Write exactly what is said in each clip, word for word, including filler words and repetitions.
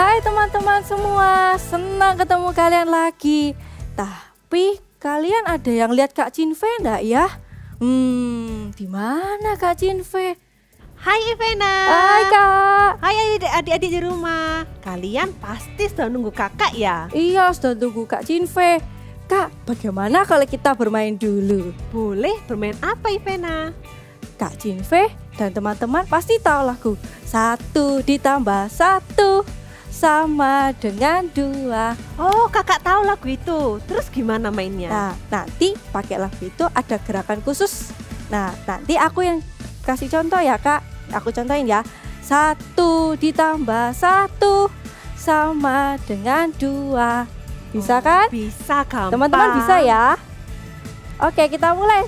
Hai teman-teman semua, senang ketemu kalian lagi. Tapi kalian ada yang lihat Kak Cinve enggak ya? Hmm, di mana Kak Cinve? Hai Ivena. Hai Kak. Hai adik-adik di rumah. Kalian pasti sudah nunggu kakak ya? Iya, sudah tunggu Kak Cinve. Kak, bagaimana kalau kita bermain dulu? Boleh, bermain apa Ivena? Kak Cinve dan teman-teman pasti tahu lagu Satu ditambah satu sama dengan dua. Oh, kakak tahu lagu itu. Terus gimana mainnya? Nah, nanti pakai lagu itu ada gerakan khusus. Nah, nanti aku yang kasih contoh ya Kak. Aku contohin ya. Satu ditambah satu sama dengan dua. Bisa kan? Oh, bisa, gampang. Teman-teman bisa ya? Oke, kita mulai.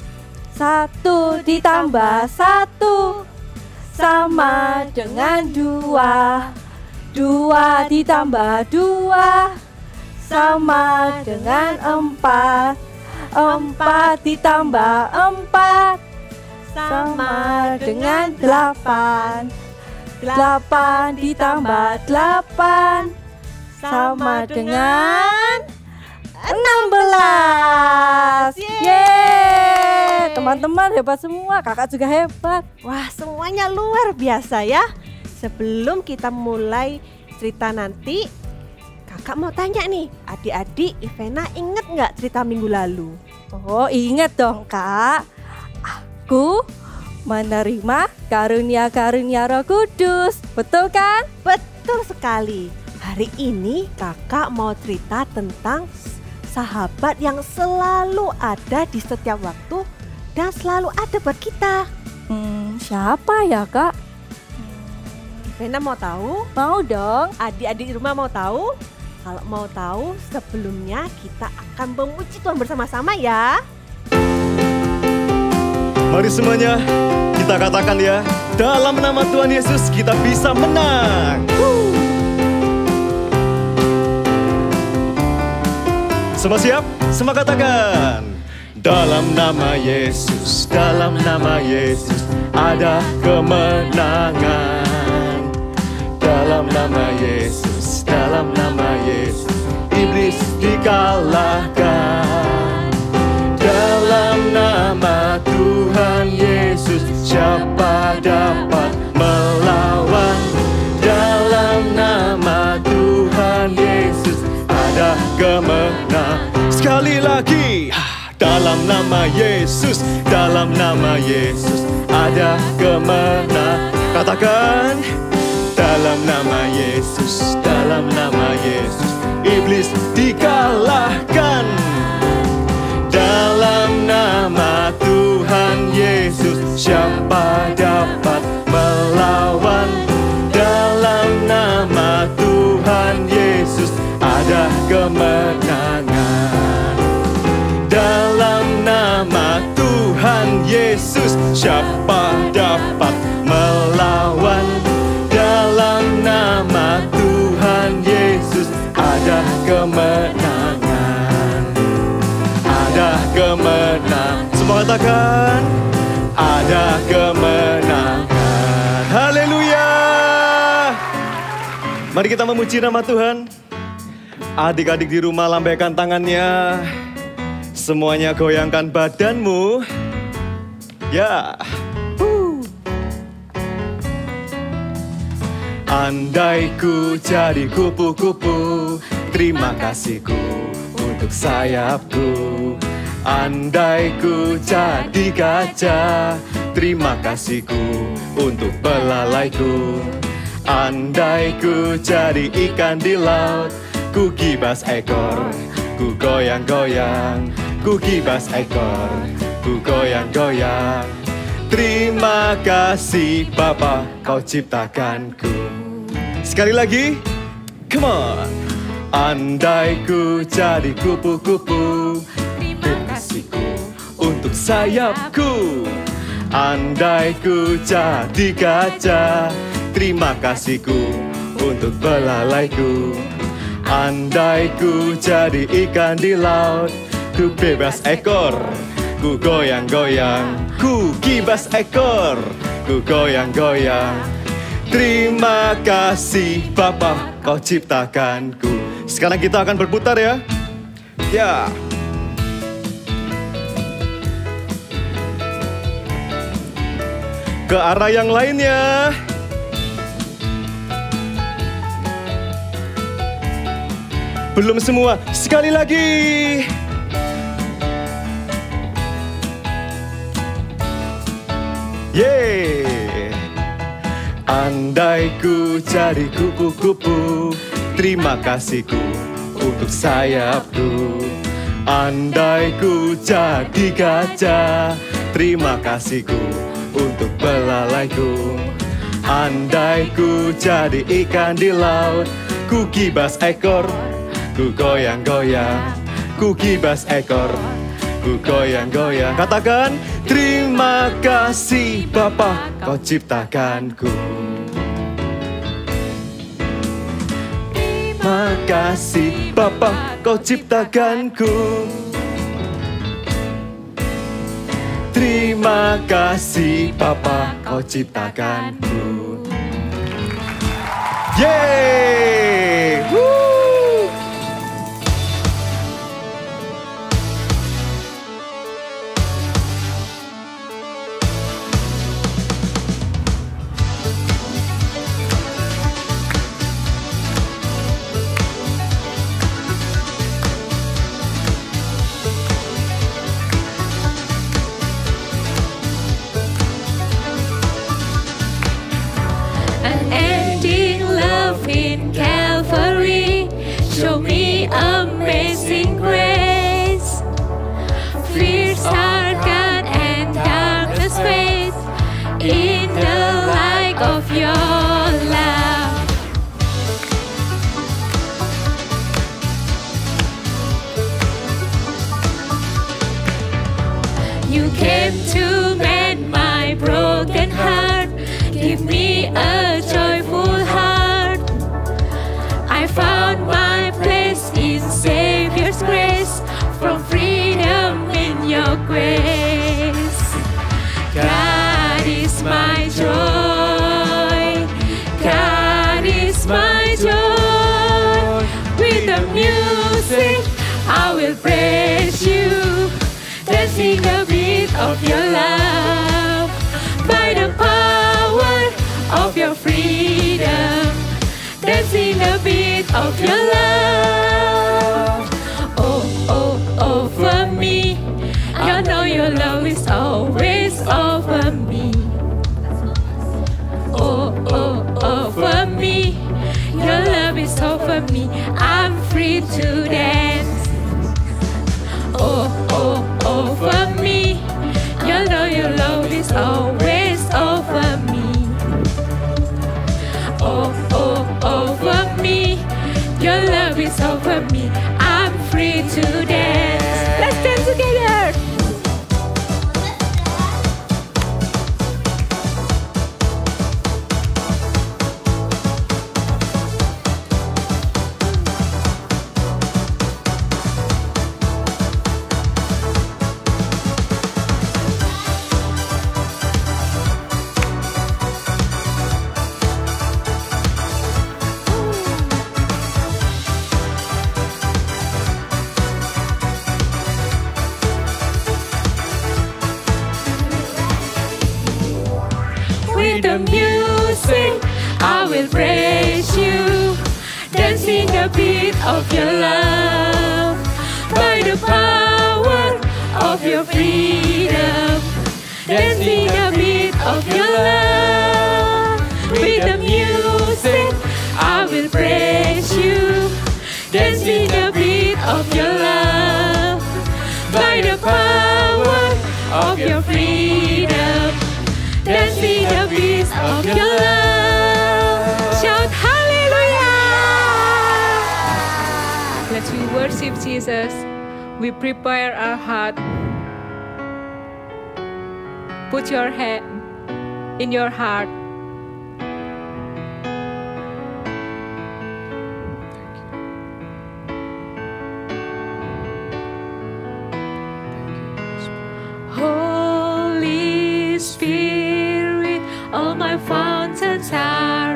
Satu ditambah satu sama dengan dua. Dua ditambah dua sama dengan empat. Empat ditambah empat sama dengan delapan. Delapan ditambah delapan sama dengan enam belas. Yeay, teman-teman hebat semua, kakak juga hebat. Wah, semuanya luar biasa ya. Sebelum kita mulai cerita nanti, kakak mau tanya nih, adik-adik Ivena inget nggak cerita minggu lalu? Oh, inget dong Kak. Aku menerima karunia-karunia Roh Kudus, betul kan? Betul sekali. Hari ini kakak mau cerita tentang sahabat yang selalu ada di setiap waktu dan selalu ada buat kita. Hmm, siapa ya Kak? Ivena mau tahu? Mau dong. Adik-adik di rumah mau tahu? Kalau mau tahu, sebelumnya kita akan memuji Tuhan bersama-sama ya. Mari semuanya kita katakan ya, dalam nama Tuhan Yesus kita bisa menang. Woo. Semua siap? Semua katakan. Dalam nama Yesus, dalam nama Yesus ada kemenangan. Dalam nama Yesus, dalam nama Yesus iblis dikalahkan. Dalam nama Tuhan Yesus siapa dapat melawan? Dalam nama Tuhan Yesus ada kemenangan. Sekali lagi. Dalam nama Yesus, dalam nama Yesus ada kemenangan. Katakan. Dalam nama Yesus, dalam nama Yesus iblis dikalahkan. Dalam nama Tuhan Yesus siapa dapat melawan? Dalam nama Tuhan Yesus ada kemenangan. Dalam nama Tuhan Yesus siapa dapat melawan? Dalam nama Tuhan Yesus ada kemenangan. Ada kemenangan. Semua katakan ada kemenangan. Haleluya. Mari kita memuji nama Tuhan. Adik-adik di rumah lambaikan tangannya. Semuanya goyangkan badanmu. Ya. Andai ku jadi kupu-kupu, terima kasihku untuk sayapku. Andai ku jadi gajah, terima kasihku untuk belalaiku. Andai ku jadi ikan di laut, ku gibas ekor, ku goyang-goyang. Ku gibas ekor, ku goyang-goyang. Terima kasih Bapa, kau ciptakanku. Sekali lagi, come on. Andai ku jadi kupu-kupu, terima kasihku untuk sayapku. Andai ku jadi gajah, terima kasihku untuk belalaiku. Andai ku jadi ikan di laut, ku bebas ekor, ku goyang-goyang. Ku gibas ekor, ku goyang-goyang. terima kasih Bapa kau ciptakanku. Sekarang kita akan berputar ya. Ya. Ke arah yang lainnya. Belum semua, sekali lagi. Yeay. Andai ku jadi kupu-kupu, terima kasihku untuk sayapku. Andai ku jadi gajah, terima kasihku untuk belalaiku. Andai ku jadi ikan di laut, ku kibas ekor, ku goyang-goyang, ku kibas ekor, ku goyang-goyang. Katakan, terima kasih Bapa kau ciptakanku. Terima kasih Bapa kau ciptakanku. Terima kasih Bapa kau ciptakanku. Yeay! Woo! Unending love in Calvary, show me amazing grace. Fears are gone and darkness fades in the light of your love. You came to mend my broken heart, give me a joyful heart. I found my place in Savior's grace, from freedom in your grace. God is my joy, God is my joy. With the music I will praise you, dancing the beat of your love. By the power of your freedom, dancing the beat of your love. Oh, oh, over me, I know your love is always over me. Oh, oh, over me, your love is over me. I'm free to dance. Oh, oh, over me, you know your love is always over me. Oh, oh, over me, your love is over me. I'm free to dance. Let's dance together. With the music I will praise you, dancing the beat of your love. By the power of your freedom, dancing the beat of your love. With the music I will praise you, dancing the beat of your love. By the power of your freedom, dancing the beat of your love. Shout hallelujah! Let's we worship Jesus. We prepare our heart. Put your hand in your heart. Holy Spirit, all my fountains are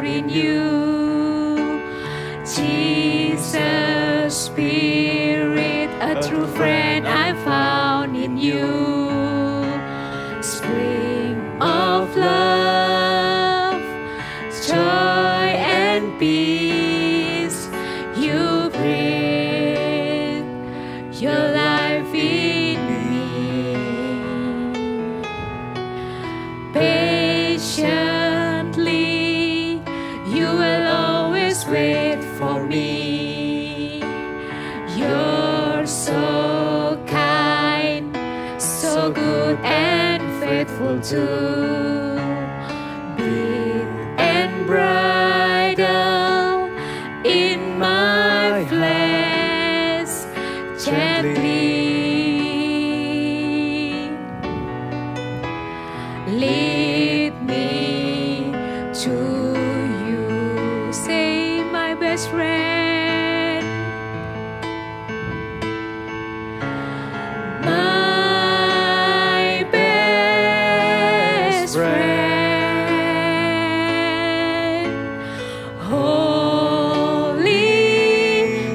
a true friend I found in you. Spring of love, joy and peace, you breathe your life in me. Patiently, you will always wait for me. You're so kind, so good and faithful too. Big and bridal in my flesh, gently lead me to you. Say, my best friend, my best friend, Holy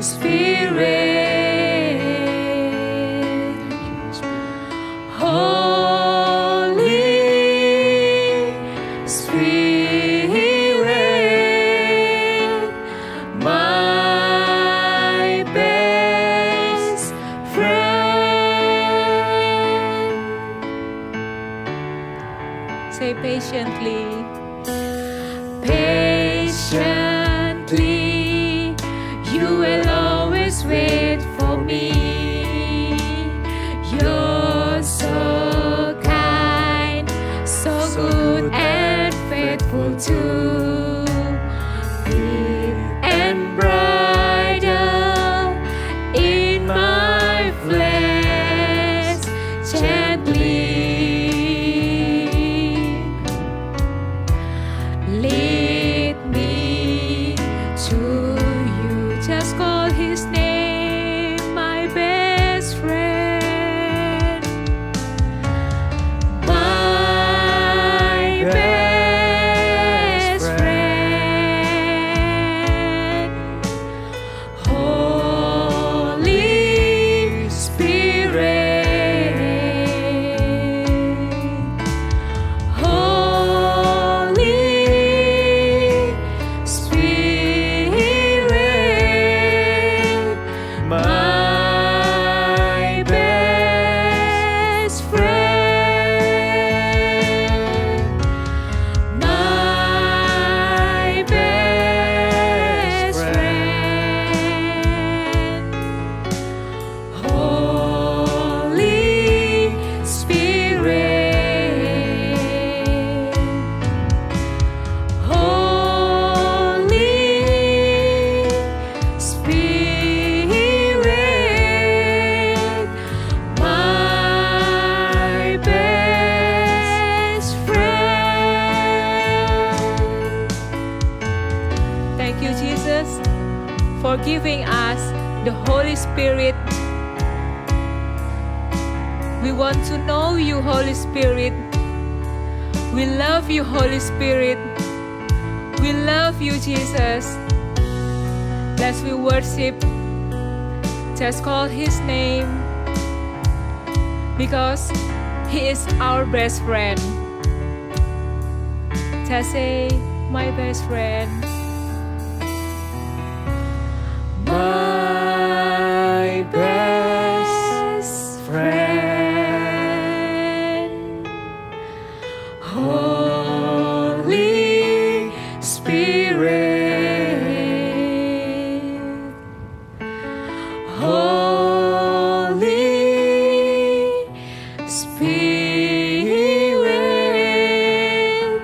Spirit, Holy Spirit, my best friend. Say patiently, patiently, you will always wait for me. You're so kind, so good and faithful too. Big and bridal in my flesh, gently lead me to you. Just call his name, my best friend, my best friend, Holy Spirit, Holy Spirit, my best friend, my best friend, Holy Spirit, Holy Spirit, my best friend. Thank you, Jesus, for giving us the Holy Spirit. We want to know you, Holy Spirit. We love you, Holy Spirit. We love you, Jesus. Let's we worship. Just call his name, because he is our best friend. Just say, my best friend. My best friend, Holy Spirit, Holy Spirit,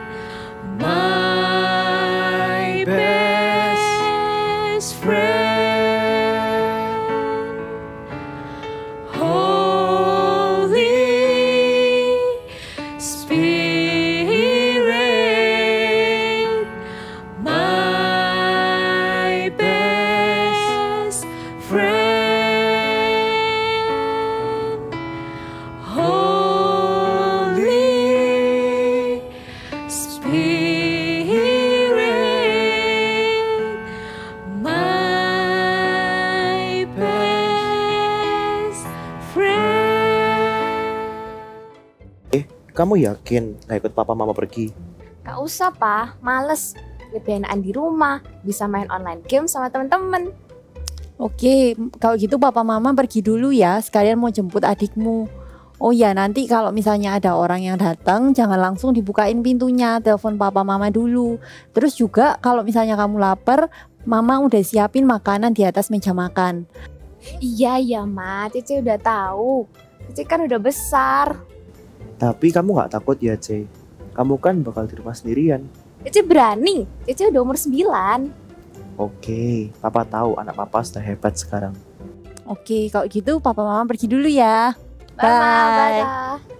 my best best friend. kamu yakin gak ikut papa mama pergi? Gak usah, Pa. Males. Lebih enakan di rumah, bisa main online game sama temen-temen. Oke, kalau gitu papa mama pergi dulu ya, sekalian mau jemput adikmu. Oh ya, nanti kalau misalnya ada orang yang datang, jangan langsung dibukain pintunya, telepon papa mama dulu. Terus juga kalau misalnya kamu lapar, mama udah siapin makanan di atas meja makan. Iya, iya, Ma. Cece udah tahu. Cece kan udah besar. Tapi kamu gak takut ya, Ce? Kamu kan bakal di rumah sendirian. Cece berani. Cece udah umur sembilan. Oke, papa tahu anak papa sudah hebat sekarang. Oke, kalau gitu papa mama pergi dulu ya. Bye. Bye. Bye.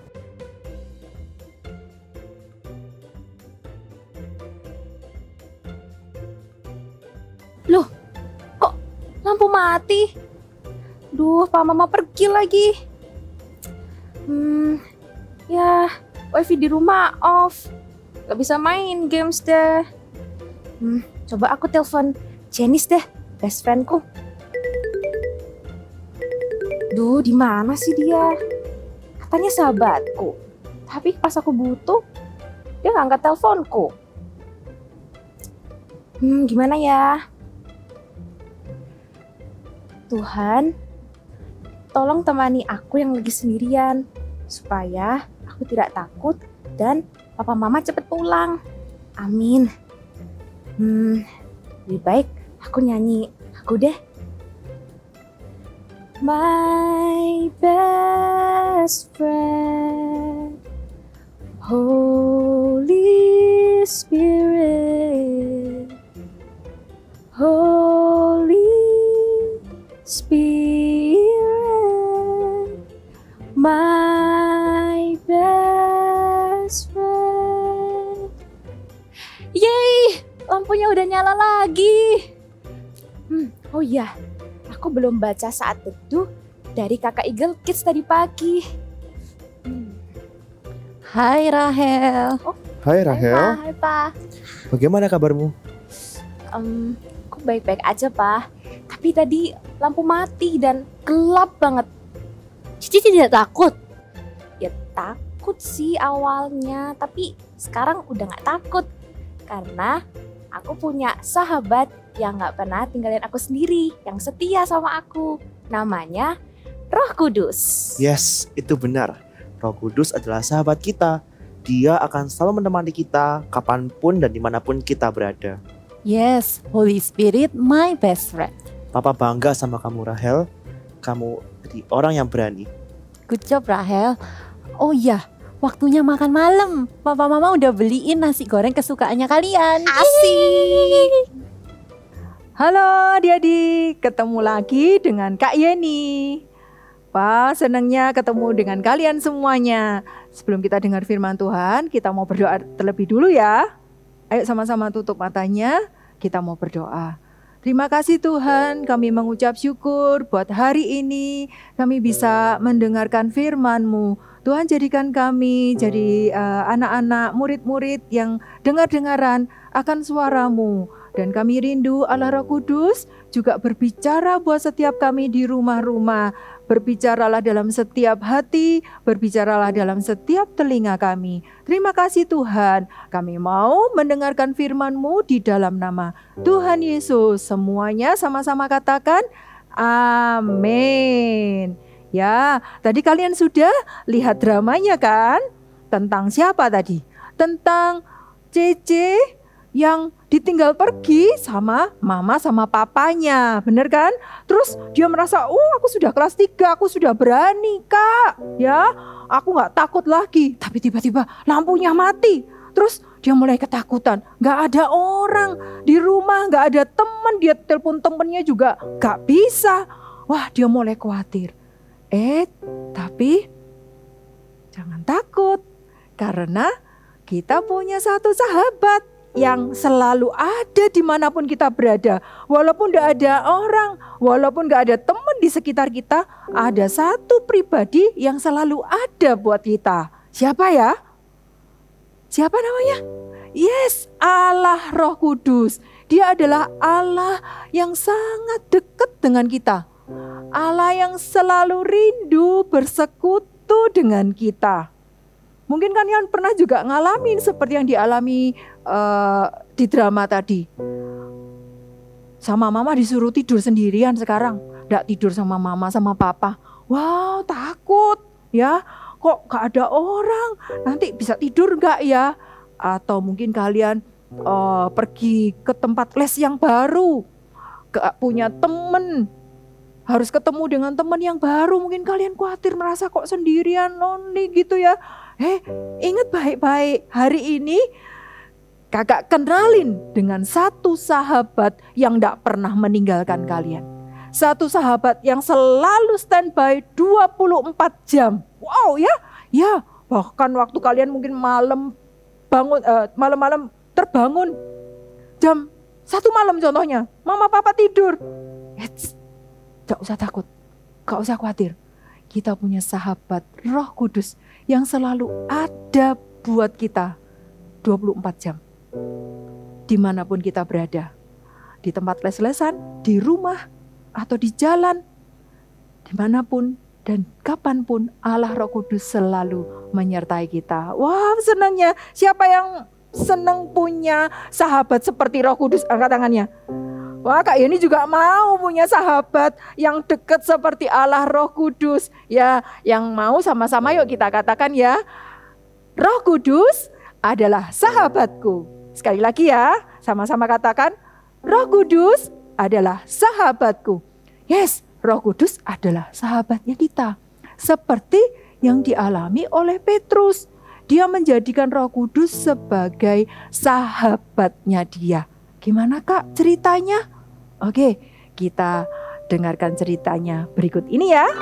Loh, kok lampu mati? Duh, Pak Mama pergi lagi. Hmm, ya wifi di rumah off. Gak bisa main games deh. Hmm, coba aku telepon Janice deh, best friendku. Duh, di mana sih dia? Katanya sahabatku. Tapi pas aku butuh, dia nggak angkat teleponku. Hmm, gimana ya? Tuhan, tolong temani aku yang lagi sendirian, supaya aku tidak takut dan papa mama cepet pulang. Amin. Hmm, lebih baik aku nyanyi aku deh. My best friend, Holy Spirit, Holy Spirit, my best friend. Yeay, lampunya udah nyala lagi. Hmm, oh iya. Aku belum baca Saat Teduh dari kakak Eagle Kids tadi pagi. Hmm. Hai Rahel. Oh, Hai Rahel. Hai, Pa. Hai, Pa. Bagaimana kabarmu? Um, aku baik-baik aja, Pa. Tapi tadi lampu mati dan gelap banget. Cici tidak takut? Ya takut sih awalnya, tapi sekarang udah gak takut. Karena aku punya sahabat yang gak pernah tinggalin aku sendiri, yang setia sama aku. Namanya Roh Kudus. Yes, itu benar. Roh Kudus adalah sahabat kita. Dia akan selalu menemani kita kapanpun dan dimanapun kita berada. Yes, Holy Spirit, my best friend. Papa bangga sama kamu Rahel. Kamu jadi orang yang berani. Good job Rahel. Oh iya, waktunya makan malam. Papa mama udah beliin nasi goreng kesukaannya kalian. Asik. Halo adik-adik, ketemu lagi dengan Kak Yeni. Wah, senangnya ketemu dengan kalian semuanya. Sebelum kita dengar firman Tuhan, kita mau berdoa terlebih dulu ya. Ayo sama-sama tutup matanya, kita mau berdoa. Terima kasih Tuhan, kami mengucap syukur buat hari ini kami bisa mendengarkan firman-Mu. Tuhan jadikan kami jadi uh, anak-anak, murid-murid yang dengar-dengaran akan suara-Mu. Dan kami rindu Allah Roh Kudus juga berbicara buat setiap kami di rumah-rumah. Berbicaralah dalam setiap hati, berbicaralah dalam setiap telinga kami. Terima kasih Tuhan, kami mau mendengarkan firman-Mu di dalam nama Tuhan Yesus. Semuanya sama-sama katakan amin. Ya, tadi kalian sudah lihat dramanya kan? Tentang siapa tadi? Tentang Cece yang ditinggal pergi sama mama sama papanya, bener kan? Terus dia merasa, oh aku sudah kelas tiga, aku sudah berani kak, ya aku gak takut lagi. Tapi tiba-tiba lampunya mati, terus dia mulai ketakutan, gak ada orang di rumah, gak ada teman, dia telepon temennya juga gak bisa. Wah, dia mulai khawatir. Eh, tapi jangan takut, karena kita punya satu sahabat yang selalu ada dimanapun kita berada. Walaupun gak ada orang, walaupun gak ada teman di sekitar kita, ada satu pribadi yang selalu ada buat kita. Siapa ya? Siapa namanya? Yes, Allah Roh Kudus. Dia adalah Allah yang sangat dekat dengan kita. Allah yang selalu rindu bersekutu dengan kita. Mungkin kalian pernah juga ngalamin seperti yang dialami uh, di drama tadi. Sama mama disuruh tidur sendirian sekarang. Nggak tidur sama mama sama papa. Wow, takut ya. Kok gak ada orang? Nanti bisa tidur gak ya? Atau mungkin kalian uh, pergi ke tempat les yang baru. Gak punya temen. Harus ketemu dengan teman yang baru, mungkin kalian khawatir merasa kok sendirian, lonely gitu ya. Eh, ingat baik-baik, hari ini kakak kenalin dengan satu sahabat yang gak pernah meninggalkan kalian. Satu sahabat yang selalu standby dua puluh empat jam. Wow ya, ya bahkan waktu kalian mungkin malam bangun, uh, malam-malam terbangun jam satu malam contohnya, mama papa tidur. Eits, gak usah takut, gak usah khawatir. Kita punya sahabat Roh Kudus yang selalu ada buat kita dua puluh empat jam. Dimanapun kita berada, di tempat les-lesan, di rumah, atau di jalan, dimanapun dan kapanpun Allah Roh Kudus selalu menyertai kita. Wah, senangnya. Siapa yang senang punya sahabat seperti Roh Kudus? Angkat tangannya. Wah, Kak Yeni juga mau punya sahabat yang dekat seperti Allah Roh Kudus. Ya, yang mau sama-sama yuk kita katakan ya. Roh Kudus adalah sahabatku. Sekali lagi ya, sama-sama katakan. Roh Kudus adalah sahabatku. Yes, Roh Kudus adalah sahabatnya kita. Seperti yang dialami oleh Petrus. Dia menjadikan Roh Kudus sebagai sahabatnya dia. Gimana Kak ceritanya? Oke, kita dengarkan ceritanya berikut ini ya.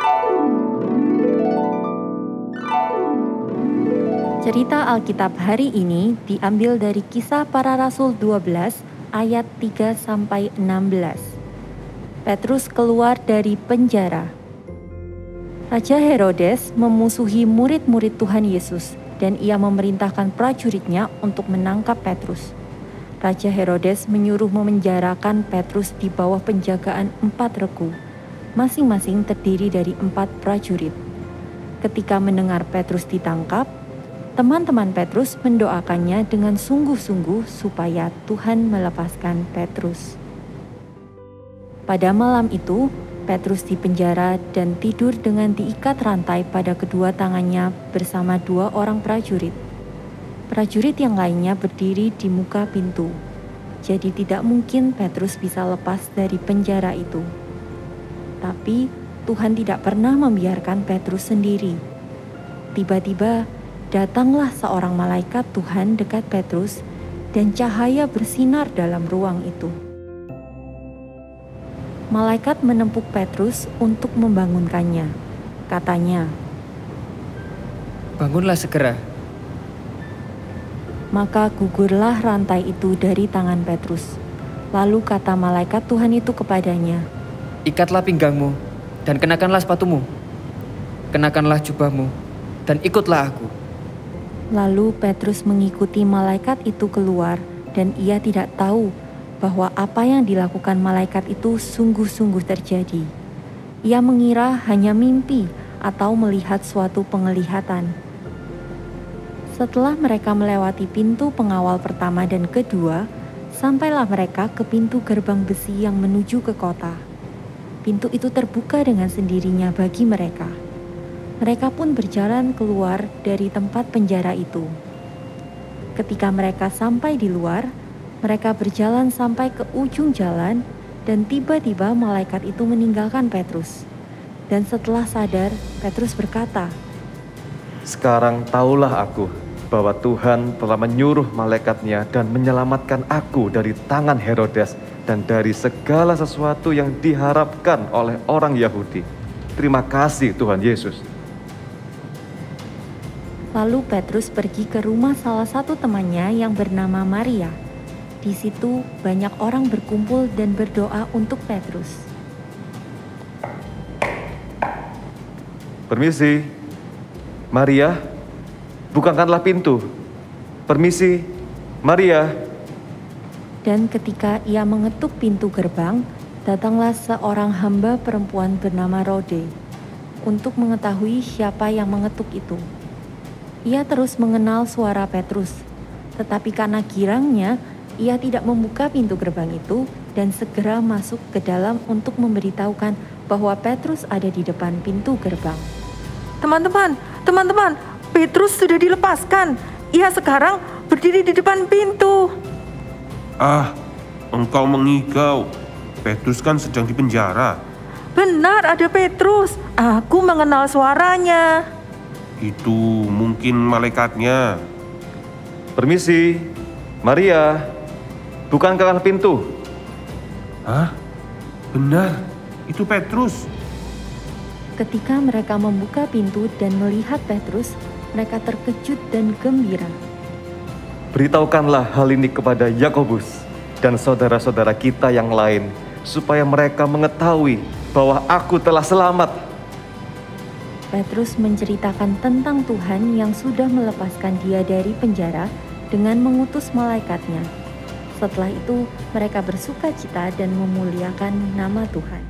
Cerita Alkitab hari ini diambil dari Kisah Para Rasul dua belas ayat tiga sampai enam belas. Petrus keluar dari penjara. Raja Herodes memusuhi murid-murid Tuhan Yesus dan ia memerintahkan prajuritnya untuk menangkap Petrus. Raja Herodes menyuruh memenjarakan Petrus di bawah penjagaan empat regu, masing-masing terdiri dari empat prajurit. Ketika mendengar Petrus ditangkap, teman-teman Petrus mendoakannya dengan sungguh-sungguh supaya Tuhan melepaskan Petrus. Pada malam itu, Petrus dipenjara dan tidur dengan diikat rantai pada kedua tangannya bersama dua orang prajurit. Prajurit yang lainnya berdiri di muka pintu, jadi tidak mungkin Petrus bisa lepas dari penjara itu. Tapi Tuhan tidak pernah membiarkan Petrus sendiri. Tiba-tiba datanglah seorang malaikat Tuhan dekat Petrus dan cahaya bersinar dalam ruang itu. Malaikat menempuk Petrus untuk membangunkannya. Katanya, "Bangunlah segera." Maka gugurlah rantai itu dari tangan Petrus. Lalu kata malaikat Tuhan itu kepadanya, "Ikatlah pinggangmu dan kenakanlah sepatumu. Kenakanlah jubahmu dan ikutlah aku." Lalu Petrus mengikuti malaikat itu keluar dan ia tidak tahu bahwa apa yang dilakukan malaikat itu sungguh-sungguh terjadi. Ia mengira hanya mimpi atau melihat suatu penglihatan. Setelah mereka melewati pintu pengawal pertama dan kedua, sampailah mereka ke pintu gerbang besi yang menuju ke kota. Pintu itu terbuka dengan sendirinya bagi mereka. Mereka pun berjalan keluar dari tempat penjara itu. Ketika mereka sampai di luar, mereka berjalan sampai ke ujung jalan dan tiba-tiba malaikat itu meninggalkan Petrus. Dan setelah sadar, Petrus berkata, "Sekarang tahulah aku bahwa Tuhan telah menyuruh malaikatnya dan menyelamatkan aku dari tangan Herodes dan dari segala sesuatu yang diharapkan oleh orang Yahudi. Terima kasih Tuhan Yesus." Lalu Petrus pergi ke rumah salah satu temannya yang bernama Maria. Di situ banyak orang berkumpul dan berdoa untuk Petrus. "Permisi, Maria, bukakanlah pintu. Permisi, Maria." Dan ketika ia mengetuk pintu gerbang, datanglah seorang hamba perempuan bernama Rode untuk mengetahui siapa yang mengetuk itu. Ia terus mengenal suara Petrus, tetapi karena girangnya, ia tidak membuka pintu gerbang itu dan segera masuk ke dalam untuk memberitahukan bahwa Petrus ada di depan pintu gerbang. Teman-teman, teman-teman, Petrus sudah dilepaskan. Ia sekarang berdiri di depan pintu. Ah, engkau mengigau. Petrus kan sedang di penjara. Benar, ada Petrus. Aku mengenal suaranya. Itu mungkin malaikatnya. Permisi, Maria, bukankah pintu? Hah? Benar, itu Petrus. Ketika mereka membuka pintu dan melihat Petrus, mereka terkejut dan gembira. Beritahukanlah hal ini kepada Yakobus dan saudara-saudara kita yang lain, supaya mereka mengetahui bahwa aku telah selamat. Petrus menceritakan tentang Tuhan yang sudah melepaskan dia dari penjara dengan mengutus malaikatnya. Setelah itu, mereka bersukacita dan memuliakan nama Tuhan.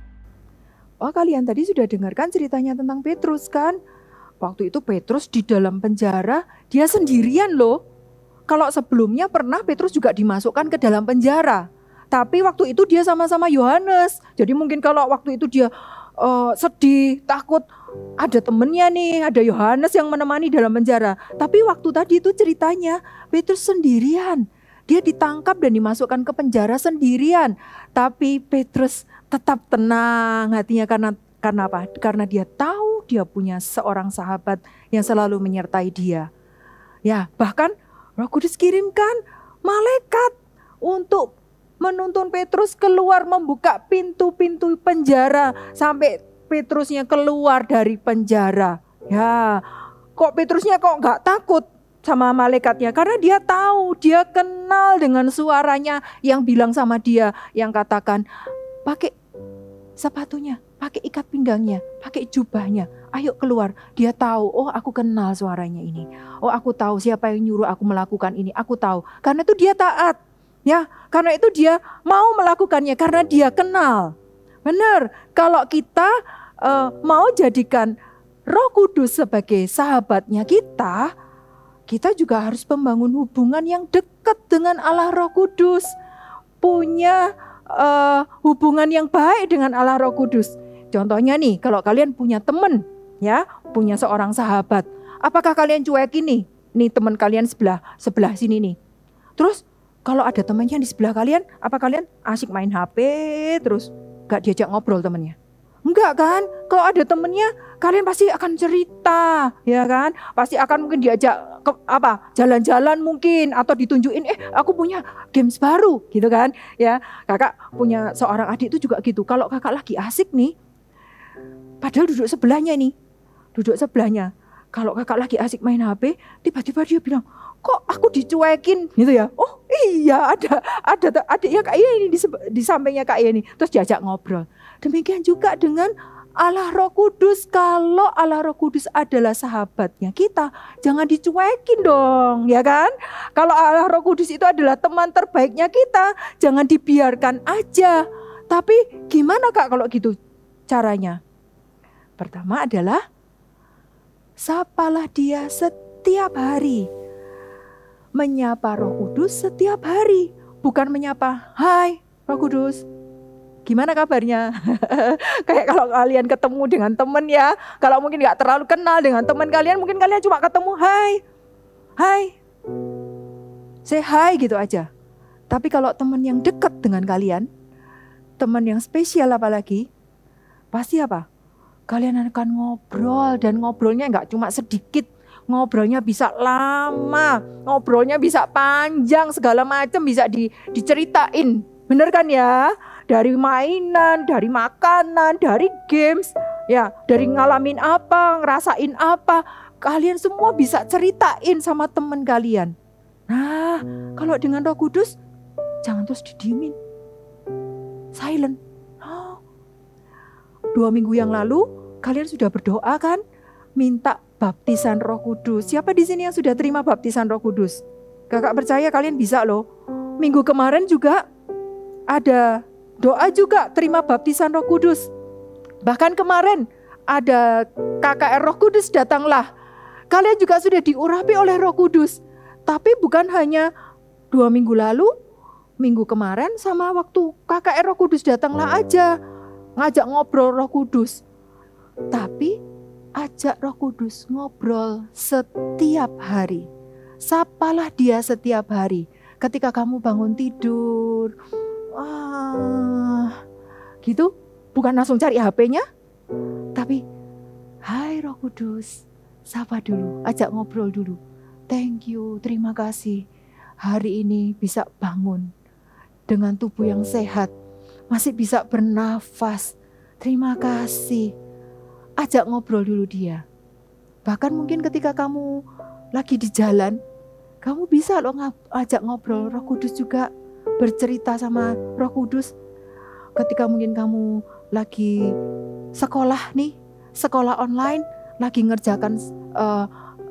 Oh, kalian tadi sudah dengarkan ceritanya tentang Petrus kan? Waktu itu Petrus di dalam penjara, dia sendirian loh. Kalau sebelumnya pernah Petrus juga dimasukkan ke dalam penjara. Tapi waktu itu dia sama-sama Yohanes. Jadi mungkin kalau waktu itu dia uh, sedih, takut, ada temennya nih, ada Yohanes yang menemani dalam penjara. Tapi waktu tadi itu ceritanya Petrus sendirian. Dia ditangkap dan dimasukkan ke penjara sendirian. Tapi Petrus tetap tenang hatinya karena karena apa? Karena dia tahu dia punya seorang sahabat yang selalu menyertai dia. Ya, bahkan Roh Kudus kirimkan malaikat untuk menuntun Petrus keluar, membuka pintu-pintu penjara sampai Petrusnya keluar dari penjara. Ya, kok Petrusnya kok nggak takut sama malaikatnya? Karena dia tahu, dia kenal dengan suaranya yang bilang sama dia, yang katakan, pakai sepatunya, pakai ikat pinggangnya, pakai jubahnya, ayo keluar. Dia tahu, oh aku kenal suaranya ini. Oh aku tahu siapa yang nyuruh aku melakukan ini, aku tahu. Karena itu dia taat. Ya, karena itu dia mau melakukannya karena dia kenal. Benar, kalau kita uh, mau jadikan Roh Kudus sebagai sahabatnya kita, kita juga harus membangun hubungan yang dekat dengan Allah Roh Kudus. Punya uh, hubungan yang baik dengan Allah Roh Kudus. Contohnya nih, kalau kalian punya teman, ya, punya seorang sahabat, apakah kalian cuekin nih? Nih teman kalian sebelah sebelah sini nih. Terus kalau ada temannya di sebelah kalian, apa kalian asik main H P terus gak diajak ngobrol temannya? Enggak kan? Kalau ada temennya, kalian pasti akan cerita, ya kan? Pasti akan mungkin diajak ke apa? Jalan-jalan mungkin, atau ditunjukin, eh aku punya games baru, gitu kan? Ya, kakak punya seorang adik itu juga gitu. Kalau kakak lagi asik nih, padahal duduk sebelahnya nih, duduk sebelahnya. Kalau kakak lagi asik main H P, tiba-tiba dia bilang, kok aku dicuekin, gitu ya? Oh iya, ada ada adiknya Kak Iya ini di, di sampingnya Kak Iya ini, terus diajak ngobrol. Demikian juga dengan Allah Roh Kudus. Kalau Allah Roh Kudus adalah sahabatnya kita, jangan dicuekin dong, ya kan? Kalau Allah Roh Kudus itu adalah teman terbaiknya kita, jangan dibiarkan aja. Tapi gimana Kak kalau gitu caranya? Pertama adalah sapalah dia setiap hari. Menyapa Roh Kudus setiap hari, bukan menyapa, hai Roh Kudus, gimana kabarnya? Kayak kalau kalian ketemu dengan teman ya, kalau mungkin gak terlalu kenal dengan teman kalian, mungkin kalian cuma ketemu, hai, hai, say hi gitu aja. Tapi kalau teman yang dekat dengan kalian, teman yang spesial apalagi, pasti apa? Kalian akan ngobrol, dan ngobrolnya gak cuma sedikit, ngobrolnya bisa lama, ngobrolnya bisa panjang, segala macam bisa di, diceritain. Bener kan ya? Dari mainan, dari makanan, dari games, ya, dari ngalamin apa, ngerasain apa, kalian semua bisa ceritain sama teman kalian. Nah, kalau dengan Roh Kudus, jangan terus didiemin, silent. Oh. Dua minggu yang lalu, kalian sudah berdoa kan? Minta baptisan Roh Kudus. Siapa di sini yang sudah terima baptisan Roh Kudus? Kakak percaya kalian bisa loh. Minggu kemarin juga ada doa juga terima baptisan Roh Kudus. Bahkan kemarin ada K K R Roh Kudus datanglah Kalian juga sudah diurapi oleh Roh Kudus. Tapi bukan hanya dua minggu lalu, minggu kemarin sama waktu K K R Roh Kudus datanglah aja. Ngajak ngobrol Roh Kudus. Tapi ajak Roh Kudus ngobrol setiap hari. Sapalah dia setiap hari. Ketika kamu bangun tidur, ah, gitu, bukan langsung cari H P-nya, tapi hai Roh Kudus, sapa dulu, ajak ngobrol dulu. Thank you, terima kasih. Hari ini bisa bangun dengan tubuh yang sehat, masih bisa bernafas. Terima kasih. Ajak ngobrol dulu dia. Bahkan mungkin ketika kamu lagi di jalan, kamu bisa loh ajak ngobrol. Roh Kudus juga bercerita sama Roh Kudus. Ketika mungkin kamu lagi sekolah nih, sekolah online, lagi ngerjakan uh,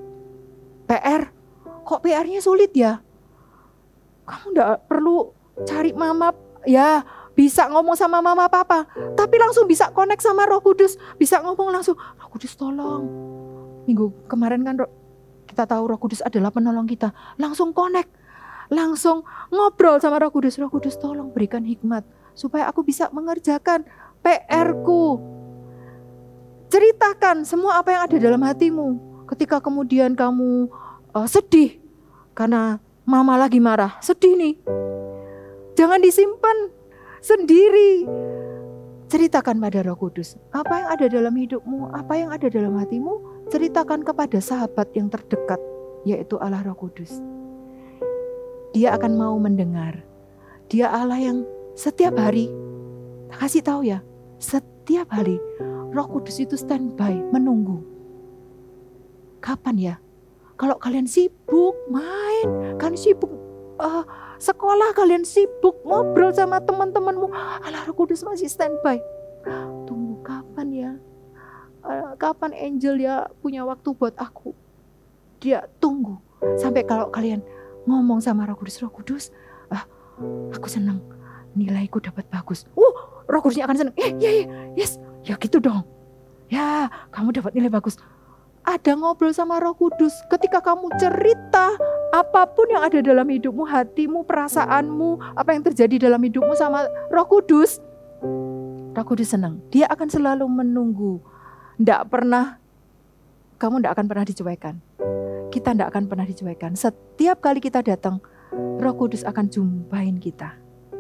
P R, kok P R-nya sulit ya? Kamu enggak perlu cari mama, ya bisa ngomong sama mama papa, tapi langsung bisa connect sama Roh Kudus, bisa ngomong langsung, Roh Kudus tolong. Minggu kemarin kan kita tahu Roh Kudus adalah penolong kita, langsung connect, langsung ngobrol sama Roh Kudus. Roh Kudus tolong berikan hikmat supaya aku bisa mengerjakan P R-ku. Ceritakan semua apa yang ada dalam hatimu. Ketika kemudian kamu uh, sedih karena mama lagi marah, sedih nih, jangan disimpan sendiri. Ceritakan pada Roh Kudus apa yang ada dalam hidupmu, apa yang ada dalam hatimu. Ceritakan kepada sahabat yang terdekat, yaitu Allah Roh Kudus. Dia akan mau mendengar. Dia Allah yang setiap hari, kasih tahu ya, setiap hari Roh Kudus itu standby menunggu. Kapan ya? Kalau kalian sibuk main, kalian sibuk uh, sekolah, kalian sibuk ngobrol sama teman-temanmu, Allah Roh Kudus masih standby. Tunggu kapan ya? Uh, kapan Angel ya punya waktu buat aku? Dia tunggu sampai kalau kalian ngomong sama Roh Kudus, Roh Kudus, ah, aku senang, nilaiku dapat bagus. Uh, Roh Kudusnya akan senang. Eh, ya, ya, yes, ya gitu dong. Ya, kamu dapat nilai bagus. Ada ngobrol sama Roh Kudus. Ketika kamu cerita apapun yang ada dalam hidupmu, hatimu, perasaanmu, apa yang terjadi dalam hidupmu sama Roh Kudus, Roh Kudus senang. Dia akan selalu menunggu. Nggak pernah, kamu nggak akan pernah dicuekan. Kita nggak akan pernah dicuekan. Setiap kali kita datang, Roh Kudus akan jumpain kita.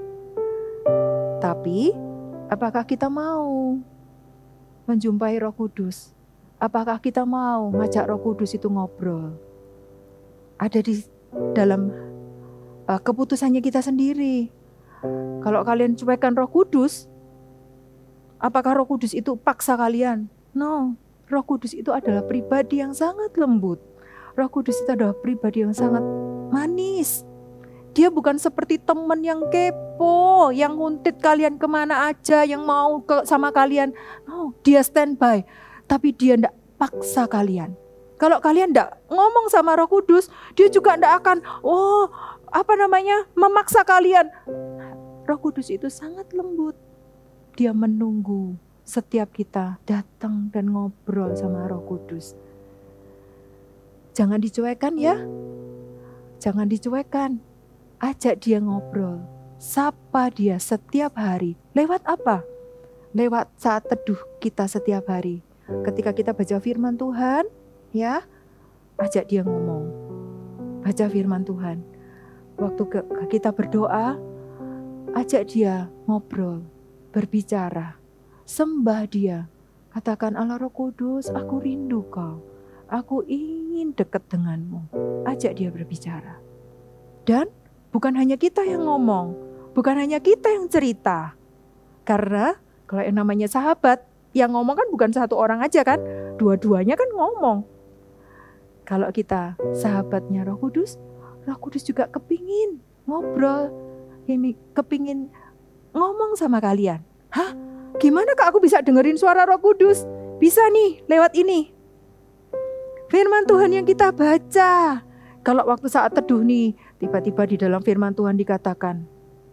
Tapi, apakah kita mau menjumpai Roh Kudus? Apakah kita mau ngajak Roh Kudus itu ngobrol? Ada di dalam uh, keputusannya kita sendiri. Kalau kalian cuekkan Roh Kudus, apakah Roh Kudus itu paksa kalian? No, Roh Kudus itu adalah pribadi yang sangat lembut. Roh Kudus itu adalah pribadi yang sangat manis. Dia bukan seperti teman yang kepo, yang nguntit kalian kemana aja, yang mau ke, sama kalian. No, dia standby. Tapi dia tidak paksa kalian. Kalau kalian tidak ngomong sama Roh Kudus, dia juga tidak akan, oh apa namanya, memaksa kalian. Roh Kudus itu sangat lembut. Dia menunggu setiap kita datang dan ngobrol sama Roh Kudus. Jangan dicuekan ya. Jangan dicuekan. Ajak dia ngobrol. Sapa dia setiap hari. Lewat apa? Lewat saat teduh kita setiap hari. Ketika kita baca firman Tuhan, ya, ajak dia ngomong. Baca firman Tuhan. Waktu ke, kita berdoa, ajak dia ngobrol, berbicara. Sembah dia. Katakan, Allah Roh Kudus, aku rindu kau. Aku ingin dekat denganmu. Ajak dia berbicara. Dan bukan hanya kita yang ngomong. Bukan hanya kita yang cerita. Karena kalau yang namanya sahabat, yang ngomong kan bukan satu orang aja kan, dua-duanya kan ngomong. Kalau kita sahabatnya Roh Kudus, Roh Kudus juga kepingin ngobrol, kepingin ngomong sama kalian. Hah? Gimana kak aku bisa dengerin suara Roh Kudus? Bisa nih, lewat ini. Firman Tuhan yang kita baca. Kalau waktu saat teduh nih, tiba-tiba di dalam firman Tuhan dikatakan,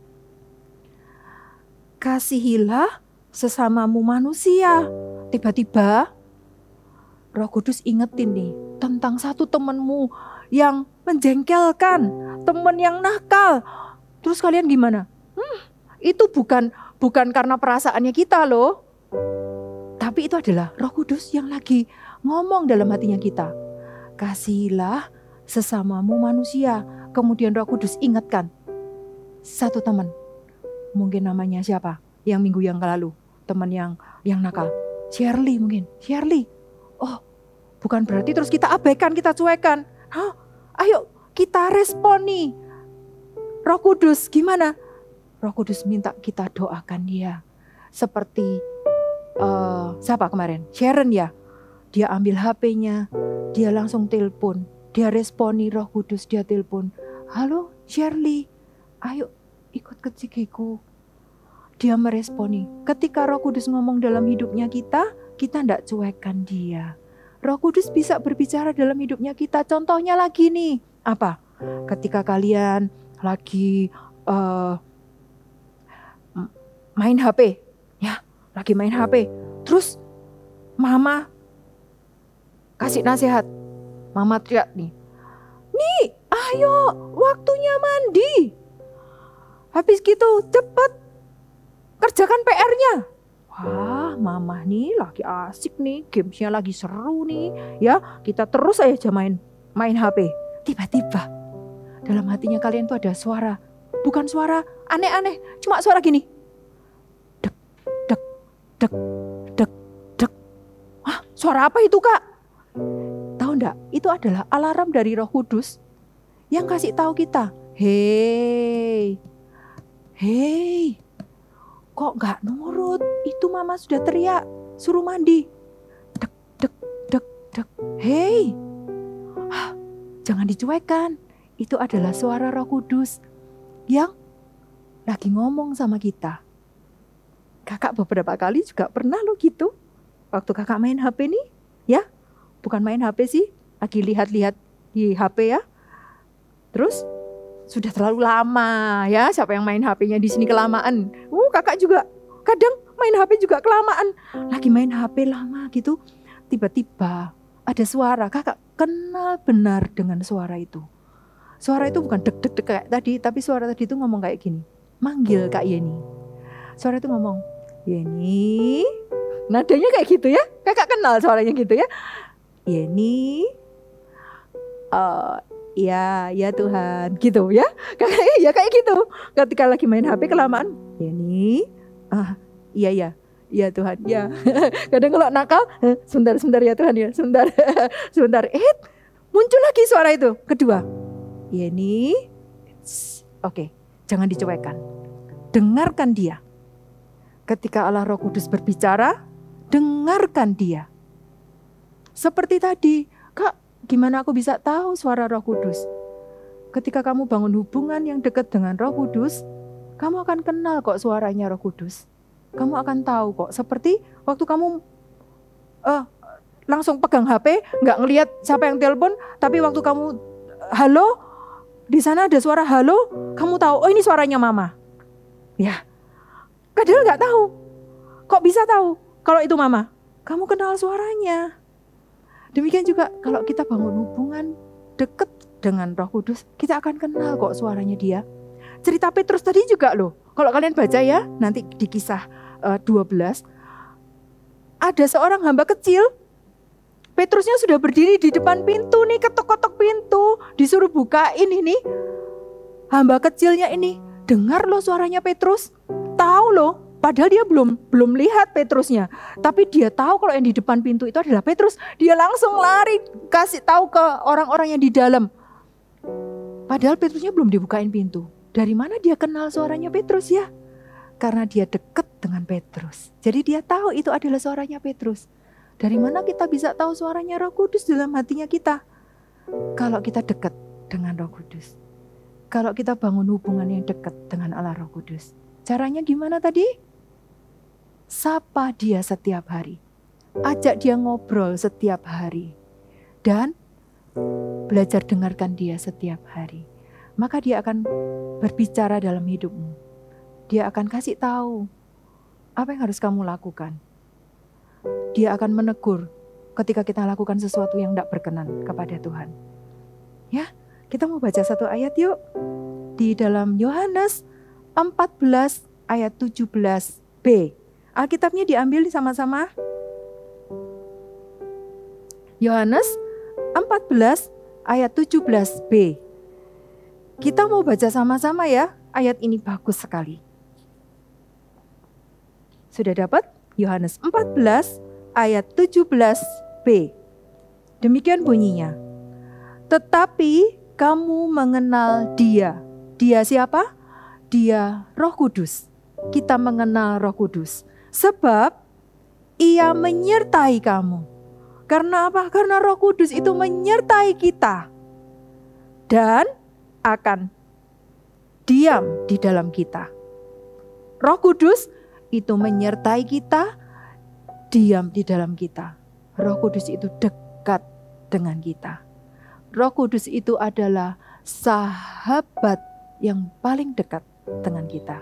kasihilah sesamamu manusia. Tiba-tiba Roh Kudus ingetin nih, tentang satu temanmu yang menjengkelkan, teman yang nakal. Terus kalian gimana? Hmm, itu bukan bukan karena perasaannya kita loh. Tapi itu adalah Roh Kudus yang lagi ngomong dalam hatinya kita. Kasihilah sesamamu manusia. Kemudian Roh Kudus ingatkan satu teman. Mungkin namanya siapa? Yang minggu yang lalu, teman yang yang nakal. Shirley mungkin. Shirley. Oh, bukan berarti terus kita abaikan, kita cuekan. Hah? Ayo kita respon nih. Roh Kudus gimana? Roh Kudus minta kita doakan dia. Seperti uh, siapa kemarin? Sharon ya. Dia ambil H P-nya, dia langsung telepon. Dia responi Roh Kudus, dia telepon. Halo Shirley, ayo ikut ke Cikiku. Dia meresponi. Ketika Roh Kudus ngomong dalam hidupnya kita, kita tidak cuekkan dia. Roh Kudus bisa berbicara dalam hidupnya kita. Contohnya lagi nih, apa? Ketika kalian lagi uh, main H P, ya, lagi main H P. Terus mama kasih nasihat. Mama teriak nih, nih ayo waktunya mandi. Habis gitu cepet kerjakan P R-nya. Wah, mama nih lagi asik nih, gamesnya lagi seru nih. Ya, kita terus aja main main H P. Tiba-tiba dalam hatinya kalian tuh ada suara. Bukan suara aneh-aneh, cuma suara gini. Dek, dek, dek, dek, dek. Hah, suara apa itu kak? Tahu enggak? Itu adalah alarm dari Roh Kudus yang kasih tahu kita. Hei, hei. Kok gak nurut? Itu mama sudah teriak, suruh mandi. Dek, dek, dek, dek. Hei, Hah, jangan dicuekan. Itu adalah suara Roh Kudus yang lagi ngomong sama kita. Kakak beberapa kali juga pernah lo gitu. Waktu kakak main H P nih, ya. Bukan main H P sih, lagi lihat-lihat di H P ya. Terus sudah terlalu lama ya, siapa yang main H P-nya di sini kelamaan? Uh, kakak juga kadang main H P juga kelamaan. Lagi main H P lama gitu, tiba-tiba ada suara. Kakak kenal benar dengan suara itu. Suara itu bukan dek-dek-dek kayak tadi, tapi suara tadi itu ngomong kayak gini. Manggil Kak Yeni. Suara itu ngomong, Yeni. Nadanya kayak gitu ya. Kakak kenal suaranya gitu ya. Yeni. Uh, Ya, ya Tuhan, gitu ya. Kayak ya kayak gitu. Ketika lagi main H P kelamaan, ya nih, ah, iya ya, ya Tuhan, ya. Kadang kalau nakal, sebentar, sebentar ya Tuhan ya, sebentar, sebentar. Eh, muncul lagi suara itu. Kedua, ya nih, oke, jangan dicuekan. Dengarkan dia. Ketika Allah Roh Kudus berbicara, dengarkan dia. Seperti tadi, Kak. Gimana aku bisa tahu suara Roh Kudus? Ketika kamu bangun hubungan yang dekat dengan Roh Kudus, kamu akan kenal kok suaranya Roh Kudus. Kamu akan tahu kok. Seperti waktu kamu uh, langsung pegang H P, nggak ngelihat siapa yang telepon, tapi waktu kamu halo, di sana ada suara halo, kamu tahu, oh ini suaranya mama. Ya, kadang nggak tahu. Kok bisa tahu kalau itu mama? Kamu kenal suaranya. Demikian juga kalau kita bangun hubungan dekat dengan Roh Kudus, kita akan kenal kok suaranya dia. Cerita Petrus tadi juga loh. Kalau kalian baca ya, nanti di kisah uh, dua belas. Ada seorang hamba kecil. Petrusnya sudah berdiri di depan pintu nih, ketok-ketok pintu. Disuruh bukain ini. Hamba kecilnya ini, dengar loh suaranya Petrus. Tahu loh. Padahal dia belum belum lihat Petrusnya, tapi dia tahu kalau yang di depan pintu itu adalah Petrus. Dia langsung lari kasih tahu ke orang-orang yang di dalam. Padahal Petrusnya belum dibukain pintu. Dari mana dia kenal suaranya Petrus ya? Karena dia dekat dengan Petrus. Jadi dia tahu itu adalah suaranya Petrus. Dari mana kita bisa tahu suaranya Roh Kudus dalam hatinya kita? Kalau kita dekat dengan Roh Kudus. Kalau kita bangun hubungan yang dekat dengan Allah Roh Kudus. Caranya gimana tadi? Sapa dia setiap hari. Ajak dia ngobrol setiap hari. Dan belajar dengarkan dia setiap hari. Maka dia akan berbicara dalam hidupmu. Dia akan kasih tahu apa yang harus kamu lakukan. Dia akan menegur ketika kita lakukan sesuatu yang tidak berkenan kepada Tuhan. Ya, kita mau baca satu ayat yuk. Di dalam Yohanes empat belas ayat tujuh belas b. Alkitabnya diambil sama-sama. Yohanes empat belas ayat tujuh belas b. Kita mau baca sama-sama ya. Ayat ini bagus sekali. Sudah dapat? Yohanes empat belas ayat tujuh belas b. Demikian bunyinya. Tetapi kamu mengenal Dia. Dia siapa? Dia Roh Kudus. Kita mengenal Roh Kudus. Sebab Ia menyertai kamu. Karena apa? Karena Roh Kudus itu menyertai kita. Dan akan diam di dalam kita. Roh Kudus itu menyertai kita, diam di dalam kita. Roh Kudus itu dekat dengan kita. Roh Kudus itu adalah sahabat yang paling dekat dengan kita.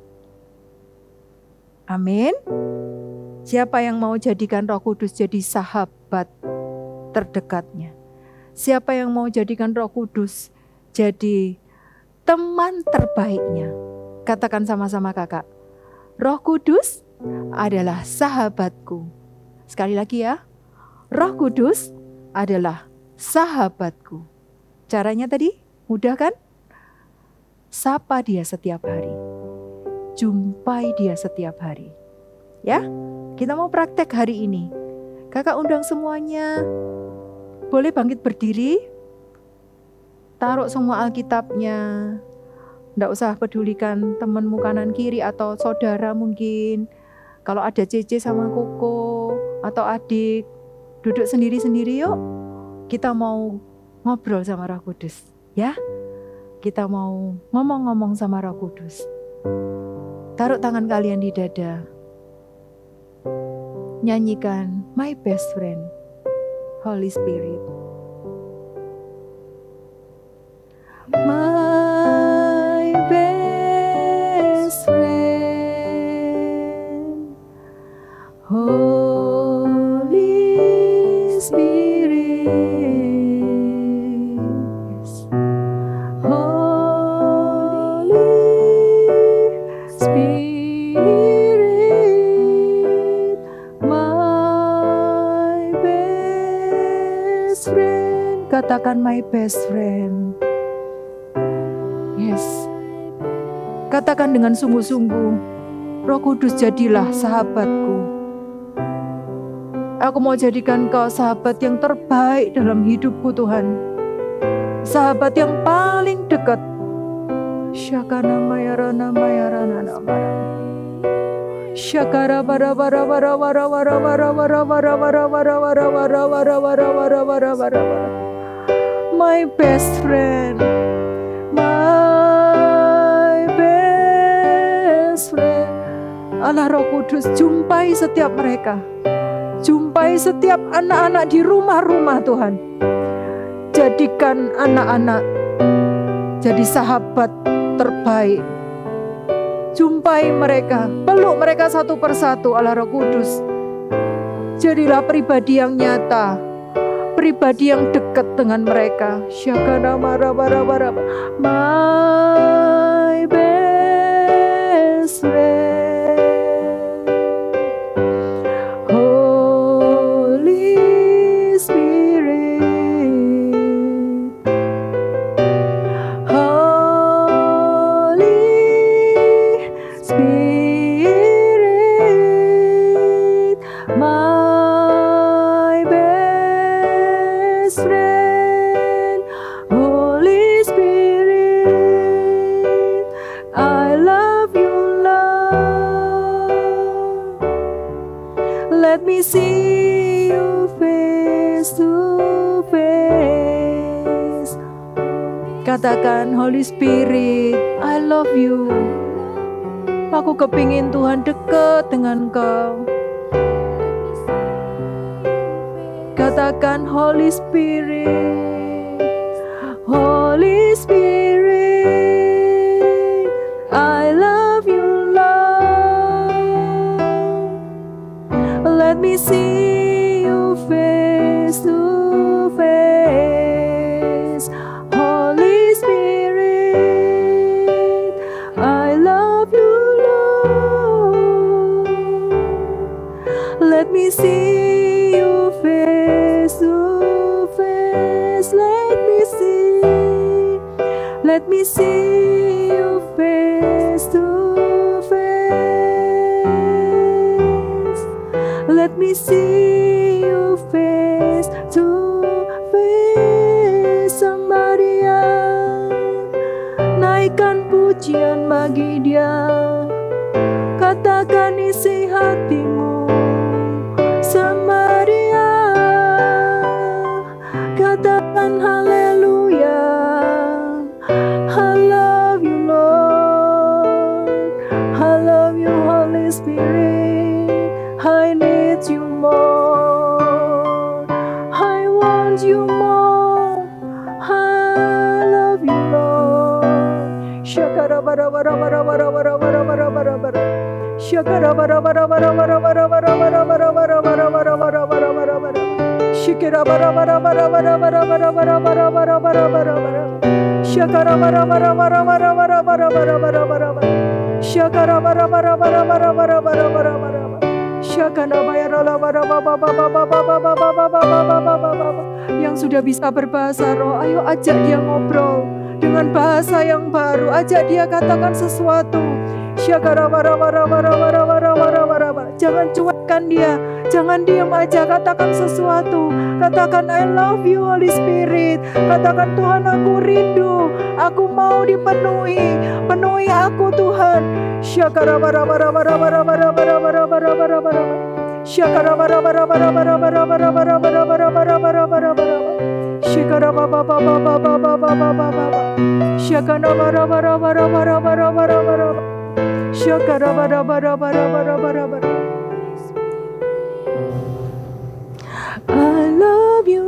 Amin. Siapa yang mau jadikan Roh Kudus jadi sahabat terdekatnya? Siapa yang mau jadikan Roh Kudus jadi teman terbaiknya? Katakan sama-sama kakak. Roh Kudus adalah sahabatku. Sekali lagi ya. Roh Kudus adalah sahabatku. Caranya tadi mudah kan? Sapa dia setiap hari. Jumpai dia setiap hari. Ya, kita mau praktek hari ini. Kakak undang semuanya. Boleh bangkit berdiri. Taruh semua Alkitabnya. Nggak usah pedulikan temanmu kanan kiri atau saudara mungkin. Kalau ada Cece sama Koko atau adik, duduk sendiri-sendiri yuk. Kita mau ngobrol sama Roh Kudus. Ya, kita mau ngomong-ngomong sama Roh Kudus. Taruh tangan kalian di dada. Nyanyikan My Best Friend, Holy Spirit. My best friend, Holy Spirit, Holy Spirit, my best friend. Katakan my best friend. Yes. Katakan dengan sungguh-sungguh, Roh Kudus jadilah sahabatku. Aku mau jadikan kau sahabat yang terbaik dalam hidupku Tuhan. Sahabat yang paling dekat. Syakana mayarana mayarana namara. Syakara bara bara bara bara bara bara bara bara bara bara bara bara bara bara bara bara bara. My best friend. My best friend. Allah Roh Kudus, jumpai setiap mereka. Jumpai setiap anak-anak di rumah-rumah Tuhan. Jadikan anak-anak jadi sahabat terbaik. Jumpai mereka, peluk mereka satu persatu Allah Roh Kudus. Jadilah pribadi yang nyata, pribadi yang dekat dengan mereka. Syakana mara bara bara. My best friend, Holy Spirit, Holy Spirit, my best friend, Holy Spirit, I love you, Lord. Let me see you face to face. Katakan Holy Spirit, I love you. Aku kepingin Tuhan dekat dengan kau. Katakan Holy Spirit, Holy Spirit, I love you, Lord. Let me see you face face. Holy Spirit, I love you, Lord. Let me see you face to face. Let me see, let me see you face to face. Let me see you face to face. Somebody naikkan pujian bagi Dia, katakan isi hatimu. Samaria, katakan haleluya. I love you, Lord. I love you, Holy Spirit. I need you more. I want you more. I love you, Lord. Shakara bara bara bara bara bara bara bara bara bara. Shakara bara bara bara bara bara bara bara bara bara bara bara bara bara bara bara. Shikara bara bara bara bara bara bara bara bara bara bara bara bara. Shakara bara bara bara bara bara bara bara bara bara bara. Shakara bara bara bara bara bara bara bara bara. Shakana bara bara bara bara bara bara bara bara. Yang sudah bisa berbahasa roh, ayo ajak dia ngobrol dengan bahasa yang baru. Ajak dia katakan sesuatu. Jangan cuekkan dia, jangan diam aja, katakan sesuatu. Katakan I love you Holy Spirit. Katakan Tuhan aku rindu, aku mau dipenuhi, penuhi aku Tuhan. Syakara bara bara bara bara bara bara bara bara bara bara. Syakara bara bara bara bara bara bara bara bara bara bara bara bara bara. Syakara bara bara bara bara bara bara. Syakara bara bara bara bara bara bara bara. Syakara bara bara bara bara bara bara. I love you,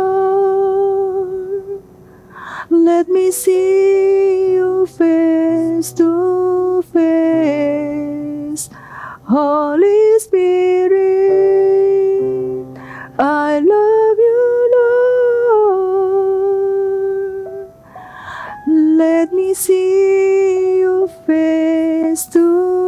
Lord. Let me see you face to face. Holy Spirit, I love you, Lord. Let me see you face to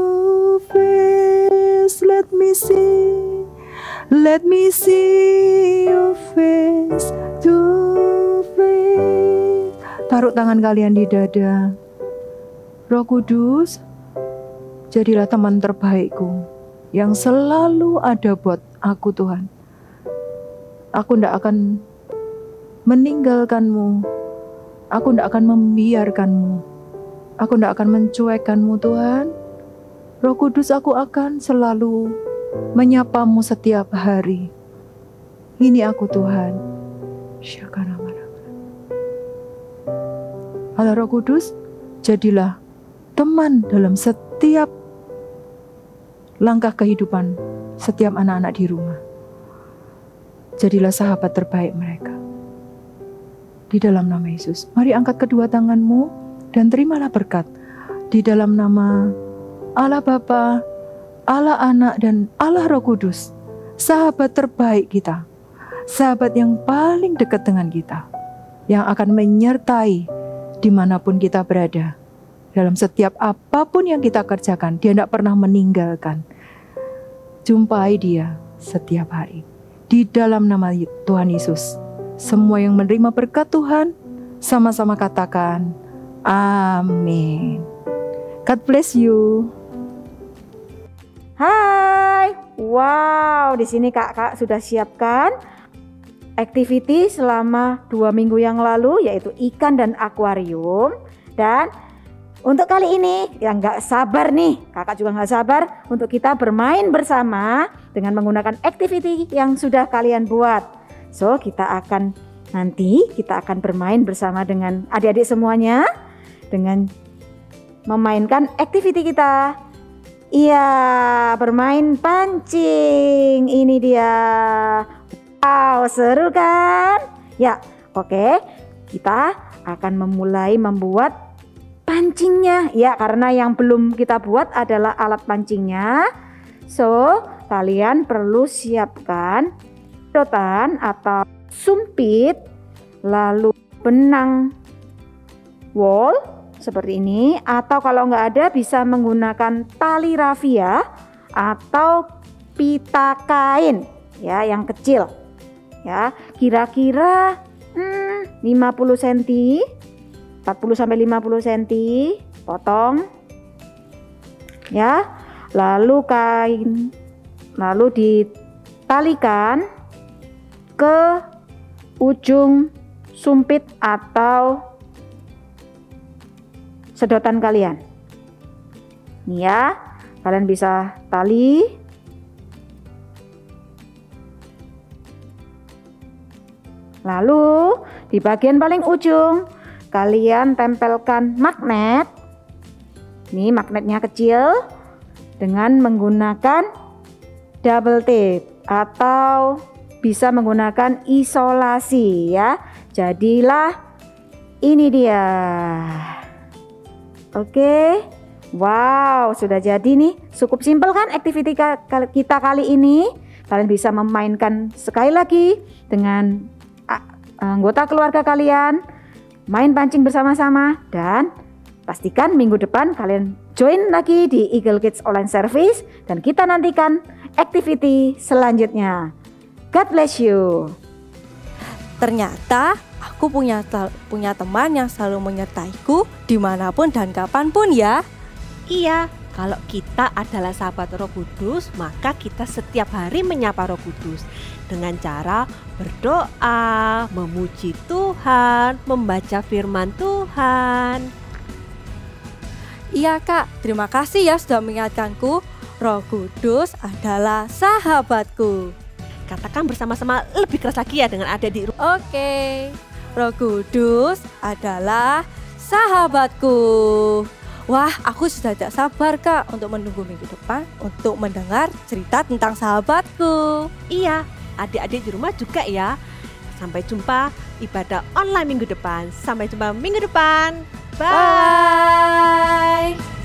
face. Let me see, let me see you face to face. Taruh tangan kalian di dada. Roh Kudus, jadilah teman terbaikku yang selalu ada buat aku Tuhan. Aku tidak akan meninggalkanmu. Aku tidak akan membiarkanmu. Aku tidak akan mencuekanmu Tuhan. Roh Kudus, aku akan selalu menyapamu setiap hari. Ini aku Tuhan. Allah Roh Kudus, jadilah teman dalam setiap langkah kehidupan setiap anak-anak di rumah. Jadilah sahabat terbaik mereka. Di dalam nama Yesus, mari angkat kedua tanganmu dan terimalah berkat. Di dalam nama Allah Bapa, Allah Anak, dan Allah Roh Kudus, sahabat terbaik kita, sahabat yang paling dekat dengan kita, yang akan menyertai dimanapun kita berada. Dalam setiap apapun yang kita kerjakan, dia tidak pernah meninggalkan. Jumpai dia setiap hari. Di dalam nama Tuhan Yesus, semua yang menerima berkat Tuhan, sama-sama katakan, amin. God bless you. Hai, wow, di sini kakak sudah siapkan activity selama dua minggu yang lalu, yaitu ikan dan akuarium. Dan untuk kali ini, yang nggak sabar nih, kakak juga nggak sabar untuk kita bermain bersama dengan menggunakan activity yang sudah kalian buat. So, kita akan nanti kita akan bermain bersama dengan adik-adik semuanya dengan memainkan activity kita. Iya, bermain pancing. Ini dia. Wow, seru kan? Ya, oke. Kita akan memulai membuat pancingnya. Ya, karena yang belum kita buat adalah alat pancingnya. So, kalian perlu siapkan sedotan atau sumpit, lalu benang wol seperti ini, atau kalau nggak ada bisa menggunakan tali rafia atau pita kain ya yang kecil ya, kira-kira hmm, lima puluh sentimeter, empat puluh sampai lima puluh sentimeter, potong ya, lalu kain lalu ditalikan ke ujung sumpit atau sedotan kalian. Nih ya, kalian bisa tali. Lalu di bagian paling ujung kalian tempelkan magnet. Nih magnetnya kecil dengan menggunakan double tape atau bisa menggunakan isolasi ya. Jadilah ini dia. Oke, wow, sudah jadi nih. Cukup simpel kan aktiviti kita kali ini. Kalian bisa memainkan sekali lagi dengan anggota keluarga kalian, main pancing bersama-sama, dan pastikan minggu depan kalian join lagi di Eagle Kids Online Service dan kita nantikan aktiviti selanjutnya. God bless you. Ternyata aku punya punya teman yang selalu menyertaiku dimanapun dan kapanpun ya. Iya, kalau kita adalah sahabat Roh Kudus, maka kita setiap hari menyapa Roh Kudus dengan cara berdoa, memuji Tuhan, membaca firman Tuhan. Iya kak, terima kasih ya sudah mengingatkanku. Roh Kudus adalah sahabatku. Katakan bersama-sama lebih keras lagi ya dengan ada di rumah. Oke, Roh Kudus adalah sahabatku. Wah, aku sudah tidak sabar kak untuk menunggu minggu depan untuk mendengar cerita tentang sahabatku. Iya, adik-adik di rumah juga ya. Sampai jumpa ibadah online minggu depan. Sampai jumpa minggu depan. Bye. Bye.